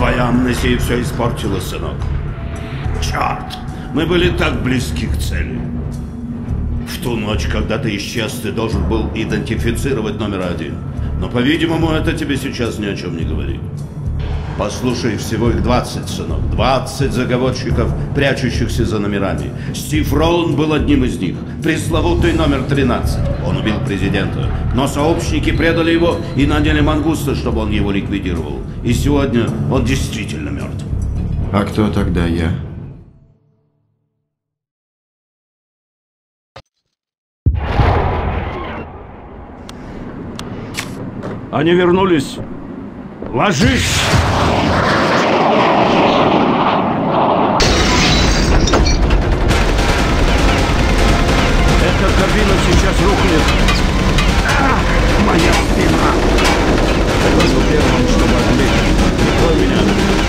Твоя амнезия все испортила, сынок. Черт! Мы были так близки к цели. В ту ночь, когда ты исчез, ты должен был идентифицировать номер один. Но, по-видимому, это тебе сейчас ни о чем не говорит. Послушай, всего их 20, сынок. 20 заговорщиков, прячущихся за номерами. Стив Роланд был одним из них. Пресловутый номер 13. Он убил президента. Но сообщники предали его и наняли мангуста, чтобы он его ликвидировал. И сегодня он действительно мертв. А кто тогда я? Они вернулись. Ложись! Эта кабина сейчас рухнет. Моя спина! Я был первым, что могли. Прикрой меня.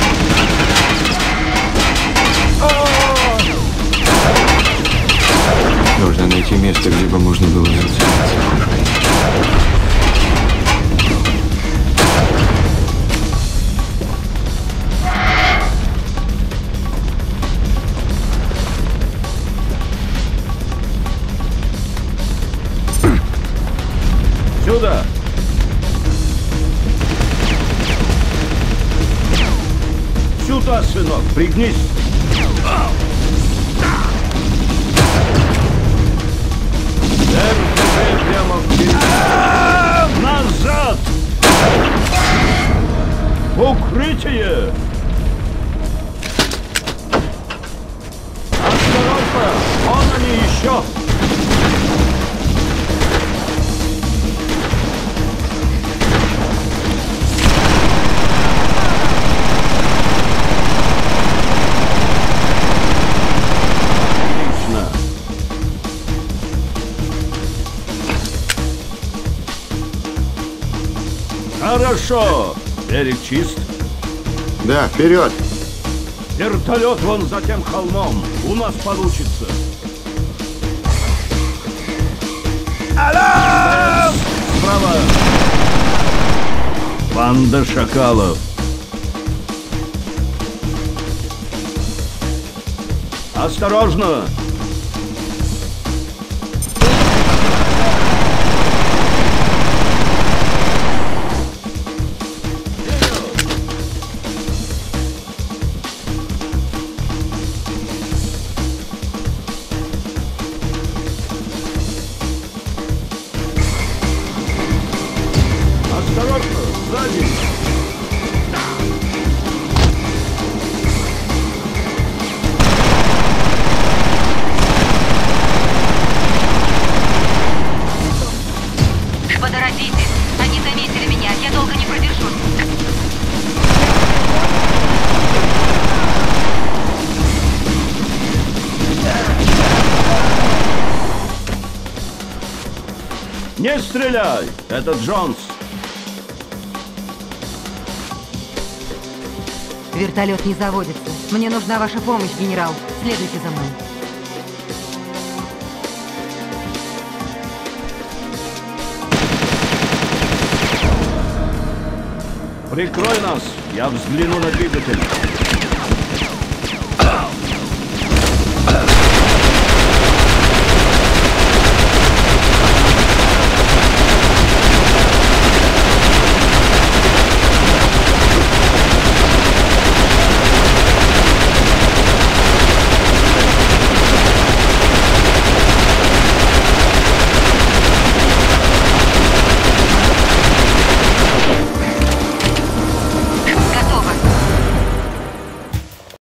Нужно найти место, где бы можно было зацепиться. Сюда! Сюда, сынок, пригнись! РПГ прямо вперед! Назад! Укрытие! Осторожно! Вон они еще! Хорошо! Берег чист? Да, вперед! Вертолет вон за тем холмом. У нас получится. Алло! Справа! Банда шакалов. Осторожно! Осторожно, сзади! Поторопитесь! Они заметили меня, я долго не продержусь. Не стреляй! Это Джонс! Вертолет не заводится. Мне нужна ваша помощь, генерал. Следуйте за мной. Прикрой нас! Я взгляну на двигатель.